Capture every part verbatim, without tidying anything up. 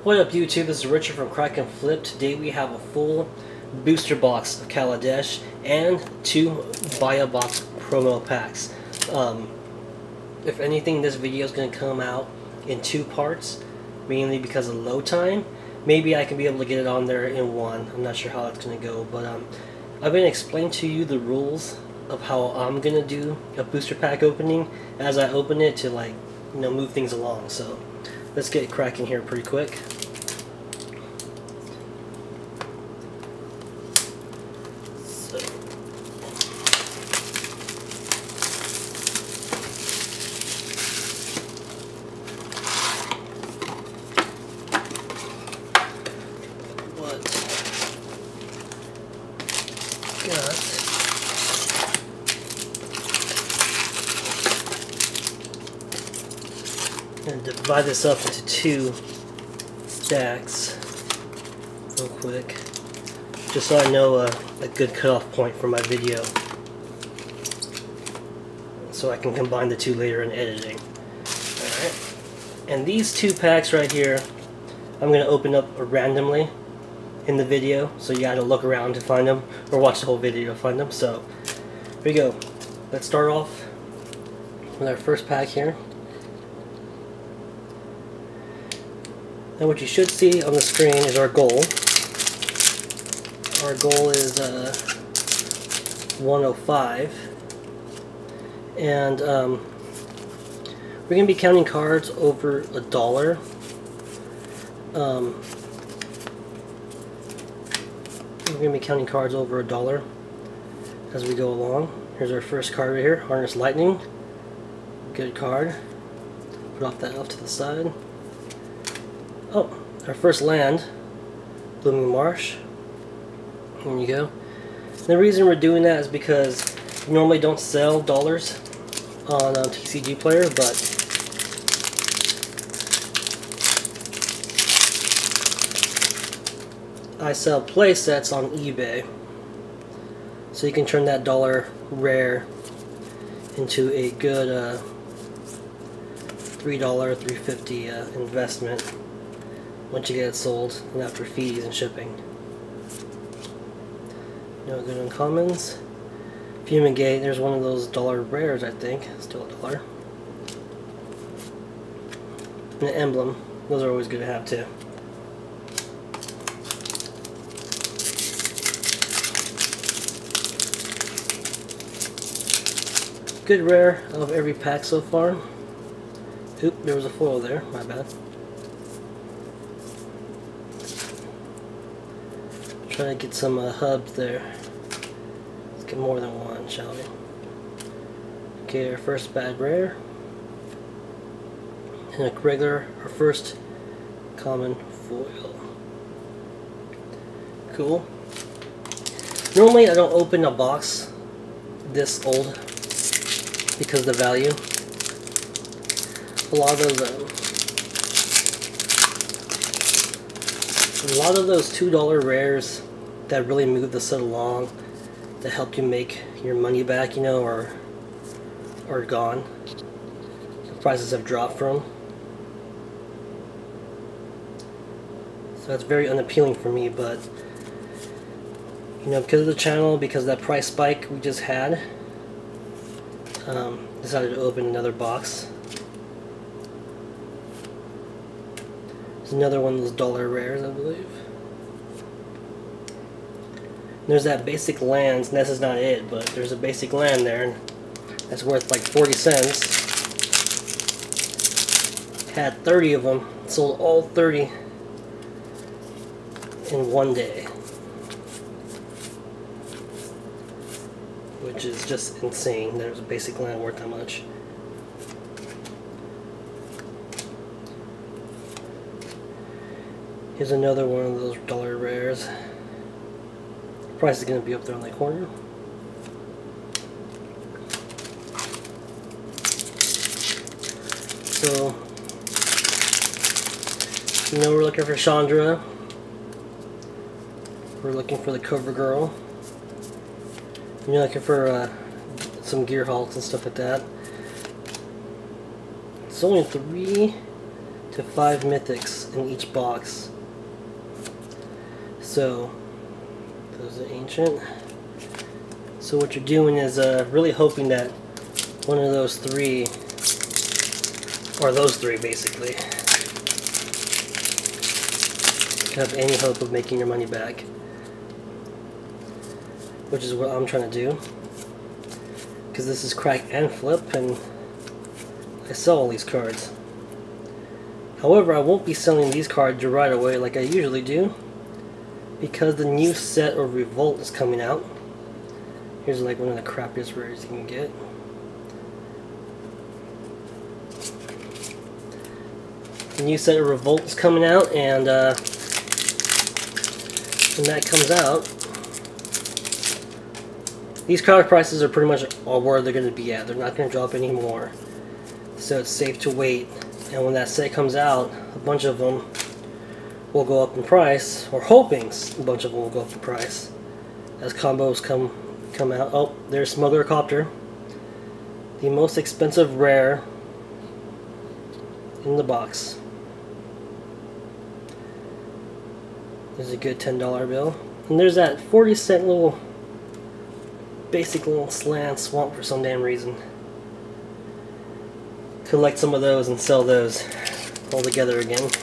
What up YouTube, this is Richard from Crack and Flip. Today we have a full booster box of Kaladesh and two buy a box promo packs. Um, if anything, this video is going to come out in two parts, mainly because of load time. Maybe I can be able to get it on there in one. I'm not sure how it's going to go, but um, I'm going to explain to you the rules of how I'm going to do a booster pack opening as I open it to, like, you know, move things along. So let's get cracking here pretty quick. So, what got? I'm going to divide this up into two stacks real quick, just so I know a, a good cutoff point for my video, so I can combine the two later in editing. Alright, and these two packs right here, I'm going to open up randomly in the video, so you got to look around to find them, or watch the whole video to find them. So, here we go. Let's start off with our first pack here. And what you should see on the screen is our goal. Our goal is uh, one oh five. And um, we're going to be counting cards over a dollar. Um, we're going to be counting cards over a dollar as we go along. Here's our first card right here, Harness Lightning. Good card. Put off that off to the side. Oh, our first land, Blooming Marsh. Here you go. And the reason we're doing that is because we normally don't sell dollars on um, T C G Player, but I sell play sets on eBay, so you can turn that dollar rare into a good uh, three dollars, three fifty uh, investment once you get it sold and after fees and shipping. No good uncommons. Fumigate, there's one of those dollar rares, I think. Still a dollar. And an emblem. Those are always good to have too. Good rare of every pack so far. Oop, there was a foil there, my bad. Try to get some uh, hubs there. Let's get more than one, shall we? Okay, our first bad rare. And a regular, our first common foil. Cool. Normally I don't open a box this old because of the value. A lot of those um, a lot of those two dollar rares that really move the set along, that help you make your money back, you know, or are gone. The prices have dropped from. So that's very unappealing for me, but you know, because of the channel, because of that price spike we just had, um, decided to open another box. There's another one of those dollar rares, I believe. There's that basic lands, and this is not it, but there's a basic land there that's worth like forty cents. Had thirty of them, sold all thirty in one day, which is just insane. There's a basic land worth that much. Here's another one of those dollar rares. Price is going to be up there in the corner. So, you know, we're looking for Chandra. We're looking for the Cover Girl. You're looking for uh, some Gear Halts and stuff like that. It's only three to five mythics in each box. So, those are ancient. So what you're doing is uh, really hoping that one of those three, or those three basically, have any hope of making your money back. Which is what I'm trying to do. Because this is crack and flip, and I sell all these cards. However, I won't be selling these cards right away like I usually do, because the new set of Revolt is coming out. Here's like one of the crappiest rares you can get. The new set of Revolt is coming out, and uh, when that comes out, these card prices are pretty much all where they're going to be at. They're not going to drop anymore. So it's safe to wait. And when that set comes out, a bunch of them will go up in price, or hoping a bunch of them will go up in price as combos come come out. Oh, there's Smuggler Copter, the most expensive rare in the box. There's a good ten dollar bill, and there's that forty cent little basic little slant swamp for some damn reason. Collect some of those and sell those all together again. I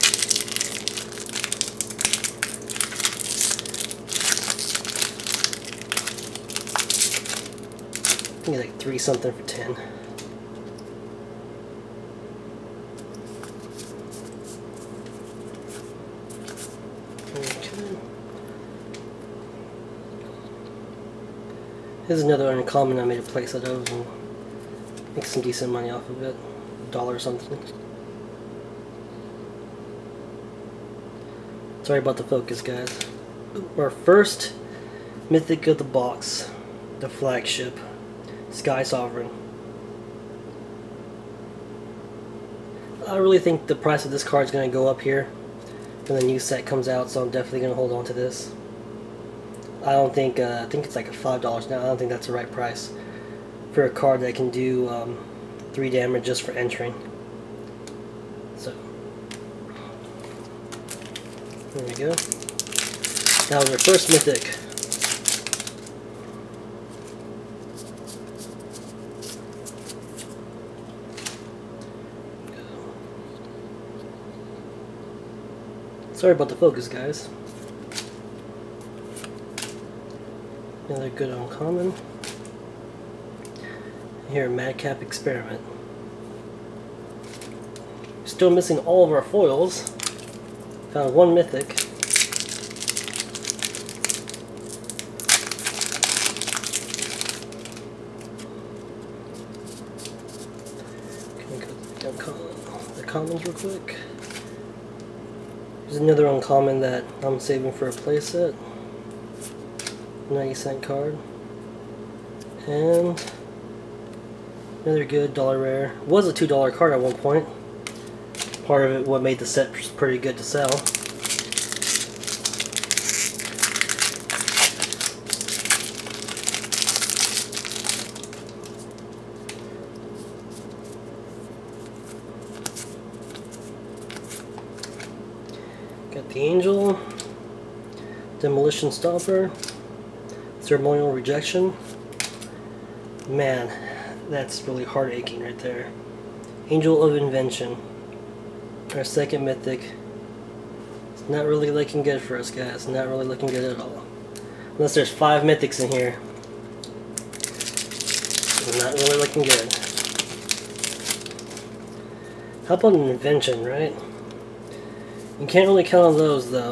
think it's like three something for ten. Okay. Here's another uncommon I made a place out of and make some decent money off of it. A dollar or something. Sorry about the focus, guys. Our first mythic of the box, the flagship, Sky Sovereign. I really think the price of this card is going to go up here when the new set comes out, so I'm definitely going to hold on to this. I don't think, uh, I think it's like five dollars now. I don't think that's the right price for a card that can do um, three damage just for entering. So, there we go. That was our first mythic. Sorry about the focus, guys. Another good uncommon. Here, Madcap Experiment. Still missing all of our foils. Found one mythic. Can we go to the commons real quick? There's another uncommon that I'm saving for a playset. ninety cent card. And another good dollar rare. Was a two dollar card at one point. Part of it what made the set pretty good to sell. Got the Angel, Demolition Stomper, Ceremonial Rejection. Man, that's really heart aching right there. Angel of Invention, our second mythic. It's not really looking good for us, guys. Not really looking good at all. Unless there's five mythics in here. It's not really looking good. How about an invention, right? You can't really count on those, though.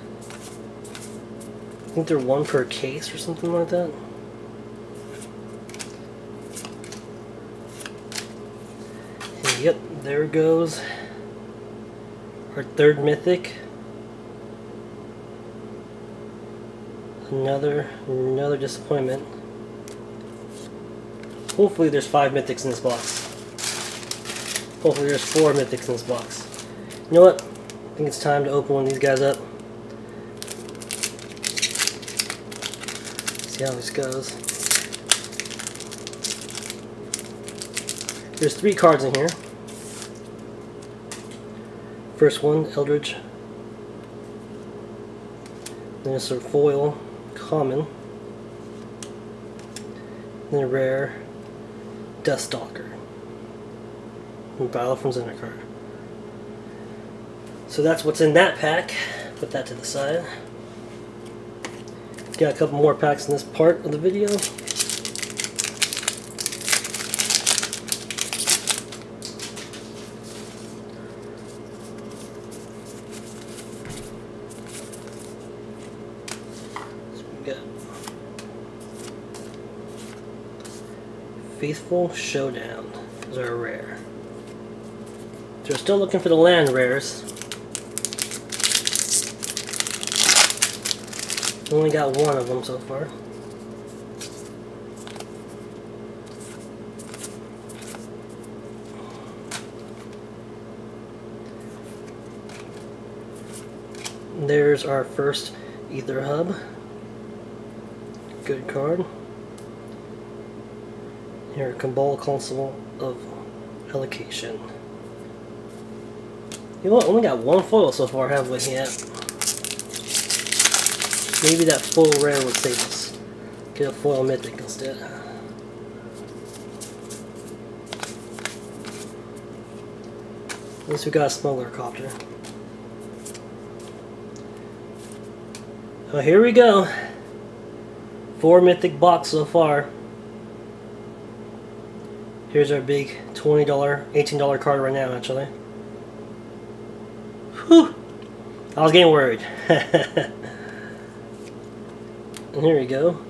I think they're one per case or something like that. And yep, there goes our third mythic. Another, another disappointment. Hopefully there's five mythics in this box. Hopefully there's four mythics in this box. You know what? I think it's time to open one of these guys up. See how this goes. There's three cards in here. First one, Eldridge. Then it's a foil, common. Then a rare, Deathstalker. And Battle from Zendikar. So that's what's in that pack. Put that to the side. Got a couple more packs in this part of the video. So we got Faithful Showdown. Those are rare. So we're still looking for the land rares. Only got one of them so far. There's our first Ether Hub. Good card. Here, Cabal Council of Allocation. You know what? Only got one foil so far, have we? Yeah. Maybe that foil rare would save us. Get a foil mythic instead. At least we got a smuggler copter. Oh, here we go. Four mythic box so far. Here's our big twenty dollar, eighteen dollar card right now, actually. Whew! I was getting worried. And here we go.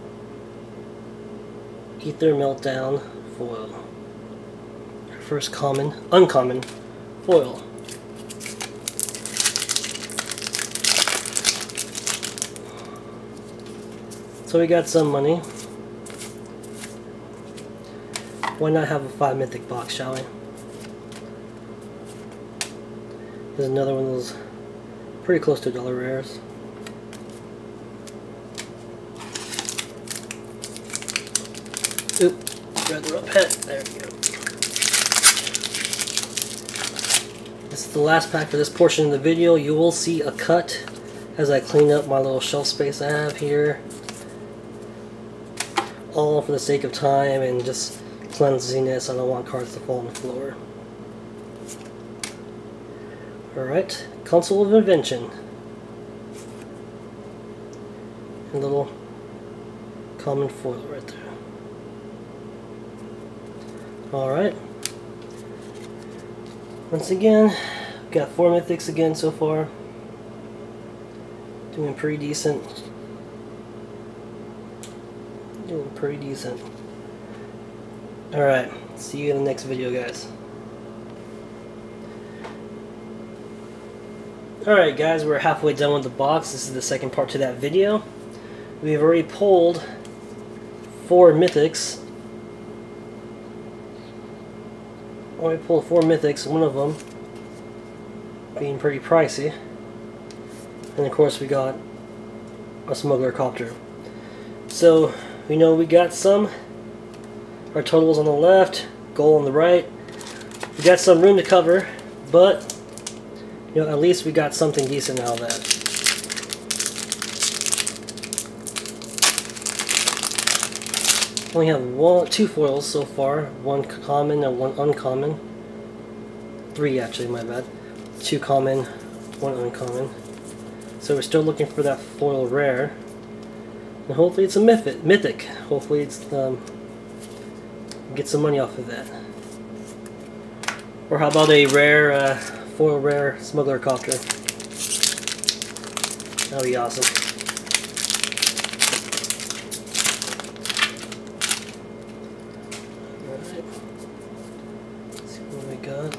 Ether Meltdown foil. Our first common, uncommon foil. So we got some money. Why not have a five mythic box, shall we? There's another one of those pretty close to dollar rares. Oop, grab the wrong pen. There we go. This is the last pack for this portion of the video. You will see a cut as I clean up my little shelf space I have here. All for the sake of time and just cleanliness. I don't want cards to fall on the floor. Alright, Council of Invention. A little common foil right there. Alright. Once again, got four mythics again so far. Doing pretty decent. Doing pretty decent. Alright, see you in the next video, guys. Alright guys, we're halfway done with the box. This is the second part to that video. We've already pulled four mythics. Already pulled four mythics, one of them being pretty pricey. And of course we got a smuggler copter. So we know we got some. Our totals on the left, goal on the right. We got some room to cover, but you know, at least we got something decent out of that. Only have one, two foils so far. One common and one uncommon. Three actually, my bad. Two common, one uncommon. So we're still looking for that foil rare. And hopefully it's a mythic. mythic. Hopefully it's um, get some money off of that. Or how about a rare, uh, foil rare smuggler copter? That would be awesome. Alright. Let's see what we got.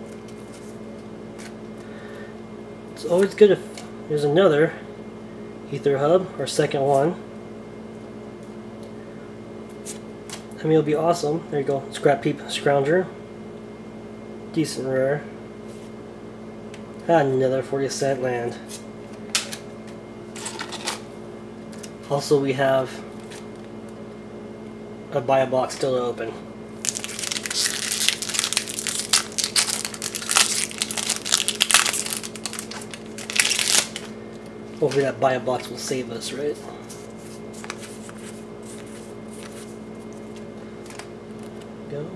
It's always good if there's another Ether Hub, our second one. I mean, it'll be awesome. There you go. Scrap Peep Scrounger. Decent rare. Another forty cent land. Also, we have a buy a box still to open. Hopefully that buy a box will save us, right? Go.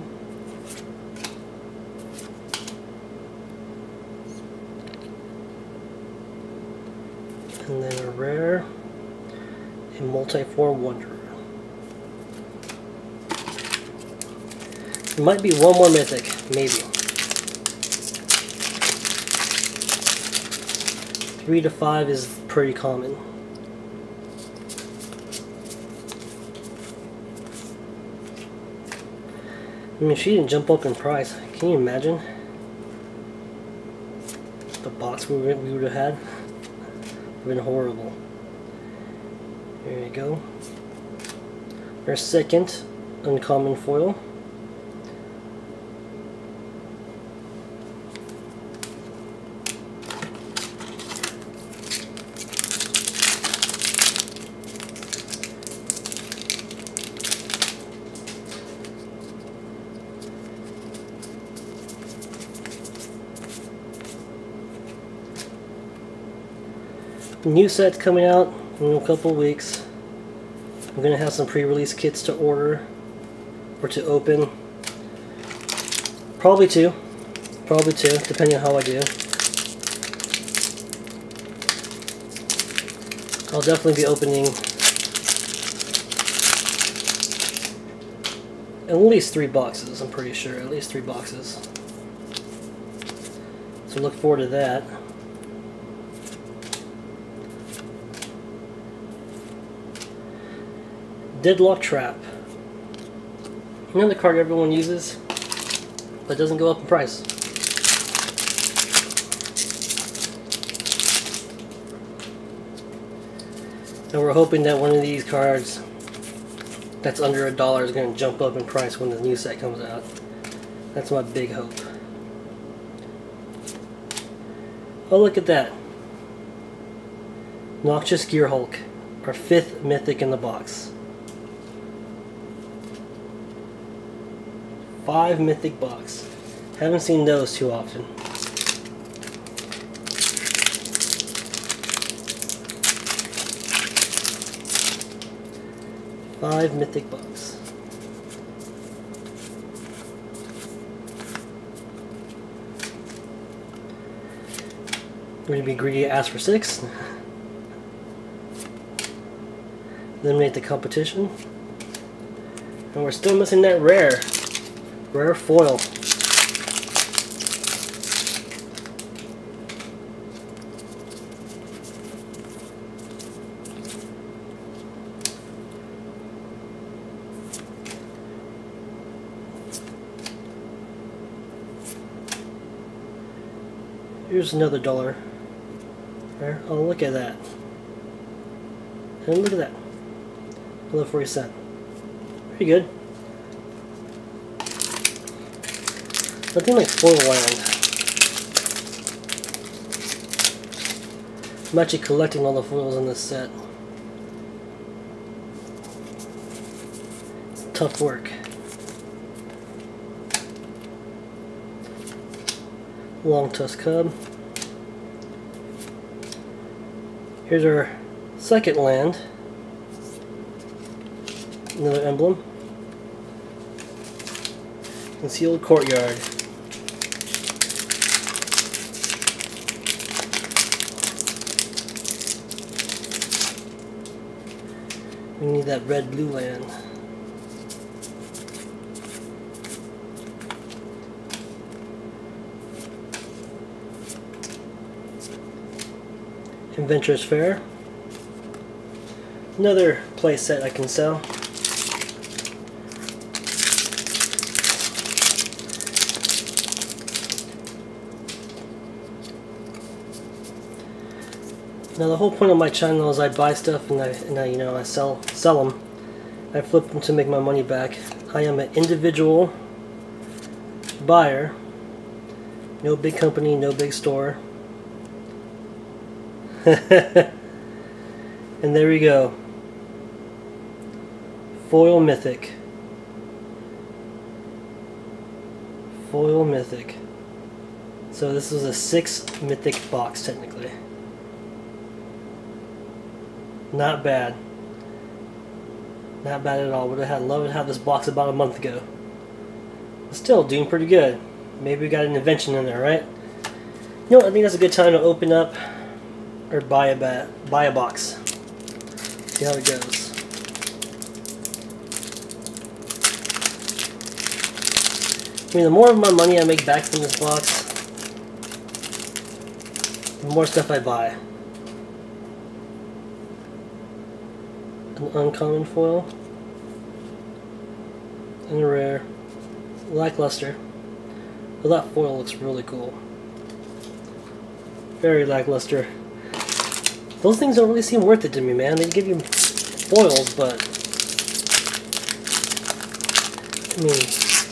And then a rare, a multi-form Wanderer. It might be one more mythic, maybe. Three to five is pretty common. I mean, she didn't jump up in price. Can you imagine the box we would, we would have had? It would have been horrible. There you go. Our second uncommon foil. New set's coming out in a couple weeks. I'm gonna have some pre-release kits to order or to open. Probably two. Probably two, depending on how I do. I'll definitely be opening at least three boxes, I'm pretty sure. At least three boxes. So look forward to that. Deadlock Trap. Another card everyone uses, but doesn't go up in price. And we're hoping that one of these cards that's under a dollar is going to jump up in price when the new set comes out. That's my big hope. Oh, look at that. Noxious Gear Hulk, our fifth mythic in the box. Five mythic box. Haven't seen those too often. Five mythic box. I'm going to be greedy, ask for six. Eliminate the competition. And we're still missing that rare. Rare foil. Here's another dollar. Rare. Oh, look at that. And look at that. Another forty cent. Pretty good. Nothing like foil land. I'm actually collecting all the foils in this set. It's tough work. Long Tusk Cub. Here's our second land. Another emblem. Concealed Courtyard. We need that red-blue land. Adventurous Fair. Another play set I can sell. Now the whole point of my channel is I buy stuff and I, and I you know, I sell sell them. I flip them to make my money back. I am an individual buyer. No big company, no big store. And there we go. Foil Mythic. Foil Mythic. So this is a six Mythic box technically. Not bad. Not bad at all. Would have had loved to have this box about a month ago. But still doing pretty good. Maybe we got an invention in there, right? You know, I think that's a good time to open up or buy a ba buy a box. See how it goes. I mean, the more of my money I make back from this box, the more stuff I buy. An uncommon foil and a rare, lackluster. Well, that foil looks really cool. Very lackluster. Those things don't really seem worth it to me, man. They give you foils, but I mean,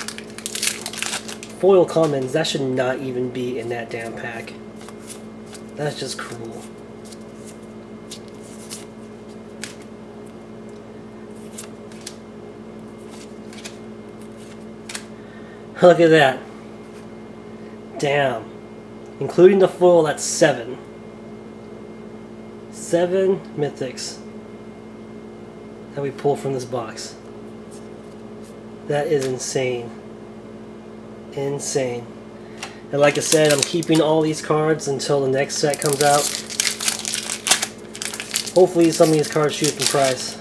foil commons, that should not even be in that damn pack. That's just cruel. Look at that. Damn. Including the foil, that's seven. Seven mythics that we pulled from this box. That is insane. Insane. And like I said, I'm keeping all these cards until the next set comes out. Hopefully some of these cards shoot up in price.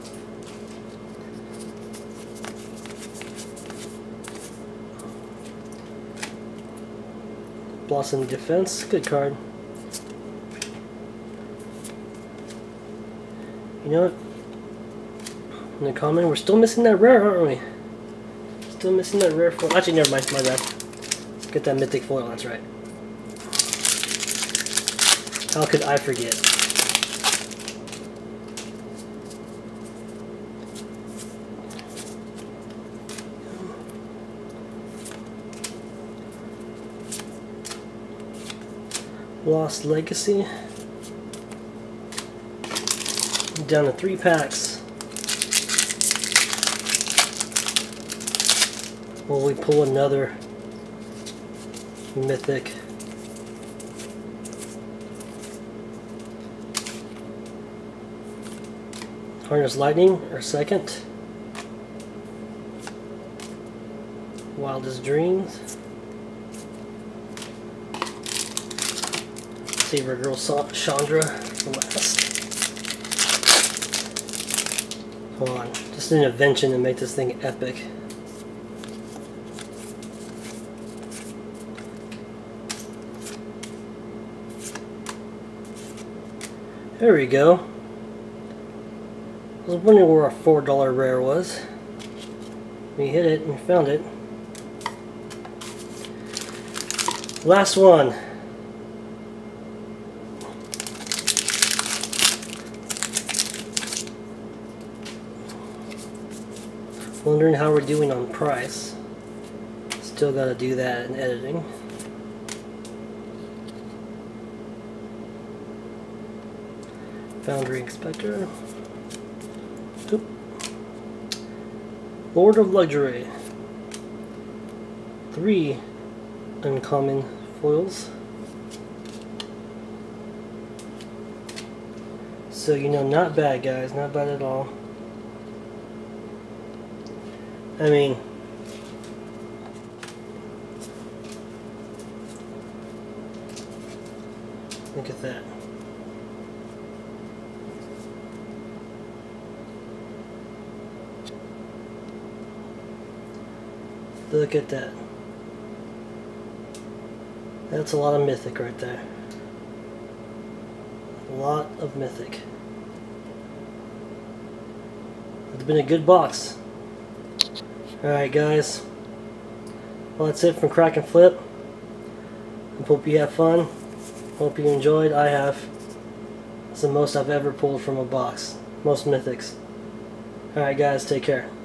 Blossom Defense, good card. You know what? In the comment, we're still missing that rare, aren't we? Still missing that rare foil. Actually, never mind, my bad. Get that mythic foil, that's right. How could I forget? Lost Legacy. Down to three packs. Will we pull another mythic? Harness Lightning, our second. Wildest Dreams. Save our girl Chandra for last. Hold on, just an invention to make this thing epic. There we go. I was wondering where our four dollar rare was. We hit it and found it. Last one. Wondering how we're doing on price. Still gotta do that in editing. Foundry Inspector. Oop. Lord of Luxury. Three uncommon foils. So, you know, not bad, guys. Not bad at all. I mean, look at that. Look at that. That's a lot of mythic right there. A lot of mythic. It's been a good box. Alright guys, well that's it from Crack and Flip. I hope you have fun. Hope you enjoyed. I have. It's the most I've ever pulled from a box. Most mythics. Alright guys, take care.